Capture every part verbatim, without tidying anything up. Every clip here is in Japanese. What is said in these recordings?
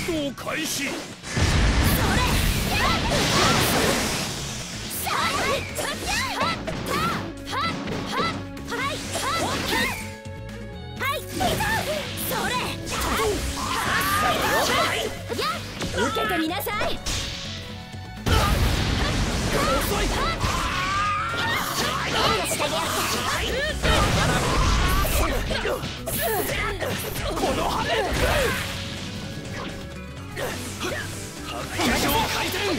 闘開始。 受けてみなさい。 遅い。この羽根。白状回転。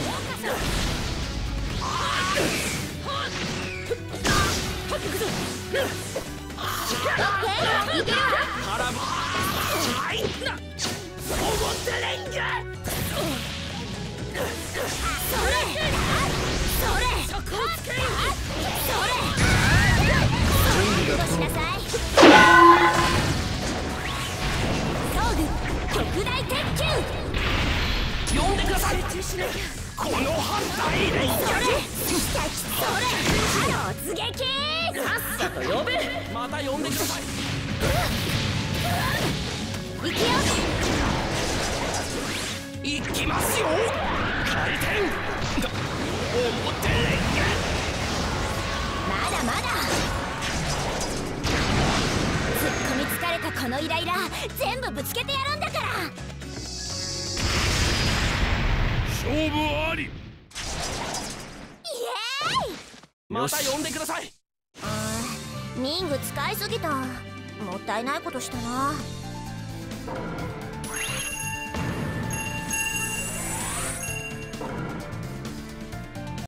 絡む。はいな。思ってレンガ。 それ。それ。そこをつけ。それ。どうしなさい。装具極大鉄球。 呼んでください。この反対レンガ。 それ。それ。突撃。 さっさと呼べ。また呼んでください。 行くよ。 行きますよ。回転。表レンガ。 まだまだ。突っ込み疲れたこのイライラ全部ぶつけてやるんだから。 勝負あり。イエーイ。 また呼んでください。 あー、リング使いすぎた。もったいないことしたな。